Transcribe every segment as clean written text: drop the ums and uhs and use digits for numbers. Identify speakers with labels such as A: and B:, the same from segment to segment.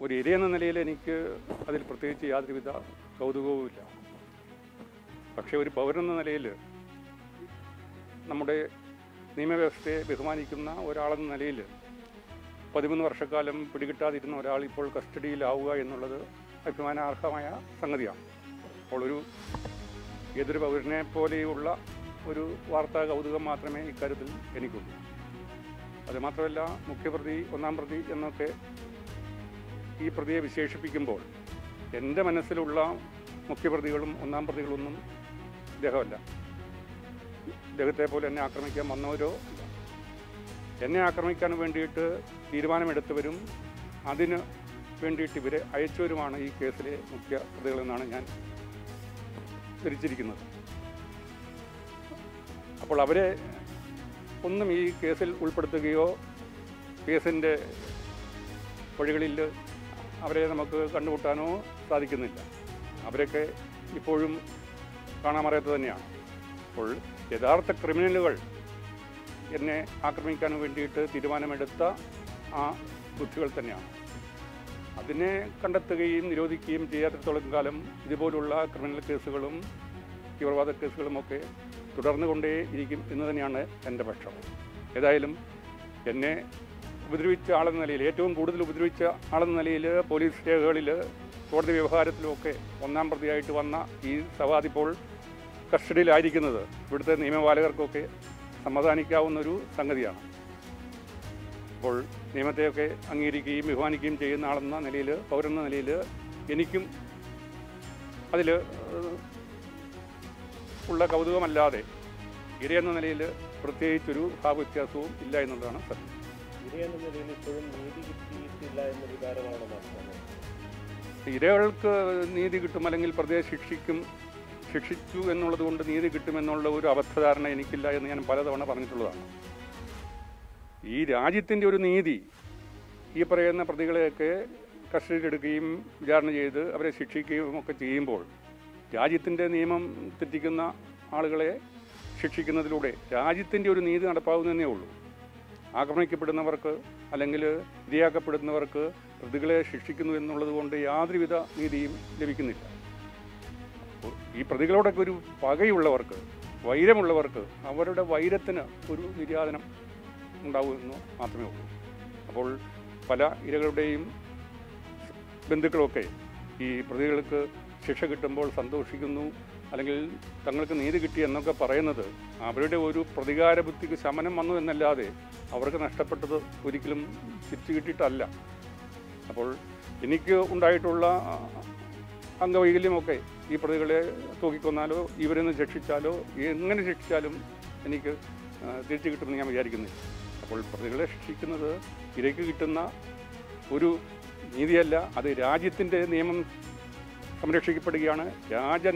A: ഒരു ഇരയെന്ന നിലയിൽ എനിക്ക് അതിൽ പ്രത്യേകിച്ച് യാതൊരുവിധ കൗതുകവുമില്ല. പക്ഷേ ഒരു പൗരനെന്ന നിലയിൽ നമ്മുടെ നിയമവ്യവസ്ഥയെ ബഹുമാനിക്കുന്ന ഒരാളെന്ന നിലയിൽ 13 വർഷക്കാലം പിടികിട്ടാതിരുന്ന ഒരാൾ ഇപ്പോൾ കസ്റ്റഡിയിലാവുക എന്നുള്ളത് അഭിമാനാർഹമായ സംഗതിയാണ്. അപ്പോൾ ഏതൊരു പൗരനെ പോലെയുള്ള ഒരു വാർത്താ കൗതുകം മാത്രമേ ഇക്കാര്യത്തിൽ എനിക്കുള്ളൂ. അതുമാത്രമല്ല, മുഖ്യപ്രതി, ഒന്നാം പ്രതി എന്നൊക്കെ ഈ പ്രതിയെ വിശേഷിപ്പിക്കുമ്പോൾ എൻ്റെ മനസ്സിലുള്ള മുഖ്യപ്രതികളും ഒന്നാം പ്രതികളൊന്നും ഇദ്ദേഹമല്ല. ഇദ്ദേഹത്തെ പോലെ എന്നെ ആക്രമിക്കാൻ വന്നവരോ ഇല്ല. എന്നെ ആക്രമിക്കാൻ വേണ്ടിയിട്ട് തീരുമാനമെടുത്തവരും അതിന് വേണ്ടിയിട്ട് ഇവരെ അയച്ചവരുമാണ് ഈ കേസിലെ മുഖ്യ പ്രതികളെന്നാണ് ഞാൻ ധരിച്ചിരിക്കുന്നത്. അപ്പോൾ അവരെ ഒന്നും ഈ കേസിൽ ഉൾപ്പെടുത്തുകയോ കേസിൻ്റെ വഴികളിൽ അവരെ നമുക്ക് കണ്ടുമുട്ടാനോ സാധിക്കുന്നില്ല. അവരൊക്കെ ഇപ്പോഴും കാണാമറിയാത്ത തന്നെയാണ്. അപ്പോൾ യഥാർത്ഥ ക്രിമിനലുകൾ എന്നെ ആക്രമിക്കാൻ വേണ്ടിയിട്ട് തീരുമാനമെടുത്ത ആ ബുദ്ധികൾ തന്നെയാണ്. അതിനെ കണ്ടെത്തുകയും നിരോധിക്കുകയും ചെയ്യാത്തിടത്തോളം കാലം ഇതുപോലുള്ള ക്രിമിനൽ കേസുകളും തീവ്രവാദ കേസുകളുമൊക്കെ തുടർന്നു കൊണ്ടേ ഇരിക്കും എന്ന് തന്നെയാണ് എൻ്റെ പക്ഷം. ഏതായാലും എന്നെ ഉപദ്രവിച്ച ആളെന്ന നിലയിൽ, ഏറ്റവും കൂടുതൽ ഉപദ്രവിച്ച ആളെന്ന നിലയിൽ പോലീസ് രേഖകളിൽ, കോടതി വ്യവഹാരത്തിലുമൊക്കെ ഒന്നാം പ്രതിയായിട്ട് വന്ന ഈ സവാദ് ഇപ്പോൾ കസ്റ്റഡിയിലായിരിക്കുന്നത് ഇവിടുത്തെ നിയമപാലകർക്കൊക്കെ സമാധാനിക്കാവുന്നൊരു സംഗതിയാണ്. അപ്പോൾ നിയമത്തെയൊക്കെ അംഗീകരിക്കുകയും ബഹുമാനിക്കുകയും ചെയ്യുന്ന ആളെന്ന നിലയിൽ, പൗരെന്ന നിലയിൽ എനിക്കും അതിൽ ഉള്ള കൗതുകമല്ലാതെ ഇരയെന്ന നിലയിൽ പ്രത്യേകിച്ചൊരു ഭാവവ്യത്യാസവും ഇല്ല എന്നുള്ളതാണ് സത്യം.
B: ഇരയെന്ന നിലയിൽ ഇപ്പോഴും നീതി കിട്ടിയിട്ടില്ല എന്ന വികാരമാണോ നടത്തുന്നത്?
A: ഇരകൾക്ക് നീതി കിട്ടും, അല്ലെങ്കിൽ പ്രതിയെ ശിക്ഷിച്ചു എന്നുള്ളത് കൊണ്ട് നീതി കിട്ടുമെന്നുള്ള ഒരു അബദ്ധധാരണ എനിക്കില്ല എന്ന് ഞാൻ പലതവണ പറഞ്ഞിട്ടുള്ളതാണ്. ഈ രാജ്യത്തിൻ്റെ ഒരു നീതി ഈ പറയുന്ന പ്രതികളെയൊക്കെ കസ്റ്റഡിയിലെടുക്കുകയും വിചാരണ ചെയ്ത് അവരെ ശിക്ഷിക്കുകയും ഒക്കെ ചെയ്യുമ്പോൾ രാജ്യത്തിൻ്റെ നിയമം തെറ്റിക്കുന്ന ആളുകളെ ശിക്ഷിക്കുന്നതിലൂടെ രാജ്യത്തിൻ്റെ ഒരു നീതി നടപ്പാവുന്നതേ ഉള്ളൂ. ആക്രമിക്കപ്പെടുന്നവർക്ക് അല്ലെങ്കിൽ ഇരയാക്കപ്പെടുന്നവർക്ക് പ്രതികളെ ശിക്ഷിക്കുന്നു എന്നുള്ളത് കൊണ്ട് യാതൊരുവിധ നീതിയും ലഭിക്കുന്നില്ല. ഈ പ്രതികളോടൊക്കെ ഒരു പകയുള്ളവർക്ക്, വൈരമുള്ളവർക്ക് അവരുടെ വൈരത്തിന് ഒരു നിര്യാതനം ഉണ്ടാവുമെന്ന് മാത്രമേ ഉള്ളൂ. അപ്പോൾ പല ഇരകളുടെയും ബന്ധുക്കളൊക്കെ ഈ പ്രതികൾക്ക് ശിക്ഷ കിട്ടുമ്പോൾ സന്തോഷിക്കുന്നു, അല്ലെങ്കിൽ തങ്ങൾക്ക് നീതി കിട്ടി എന്നൊക്കെ പറയുന്നത് അവരുടെ ഒരു പ്രതികാര ബുദ്ധിക്ക് ശമനം വന്നു എന്നല്ലാതെ അവർക്ക് നഷ്ടപ്പെട്ടത് ഒരിക്കലും തിരിച്ചു കിട്ടിയിട്ടല്ല. അപ്പോൾ എനിക്ക് ഉണ്ടായിട്ടുള്ള അംഗവൈകല്യമൊക്കെ ഈ പ്രതികളെ തൂക്കിക്കൊന്നാലോ ഇവരെന്ന് ശിക്ഷിച്ചാലോ എങ്ങനെ ശിക്ഷിച്ചാലും എനിക്ക് തിരിച്ചു കിട്ടുമെന്ന് ഞാൻ വിചാരിക്കുന്നില്ല. അപ്പോൾ പ്രതികളെ ശിക്ഷിക്കുന്നത് ഇരയ്ക്ക് കിട്ടുന്ന ഒരു നീതിയല്ല, അത് രാജ്യത്തിൻ്റെ നിയമം സംരക്ഷിക്കപ്പെടുകയാണ്.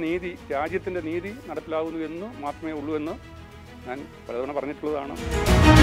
A: രാജ്യത്തിൻ്റെ നീതി നടപ്പിലാകുന്നു എന്ന് മാത്രമേ ഉള്ളൂ എന്ന് ഞാൻ പലതവണ പറഞ്ഞിട്ടുള്ളതാണ്.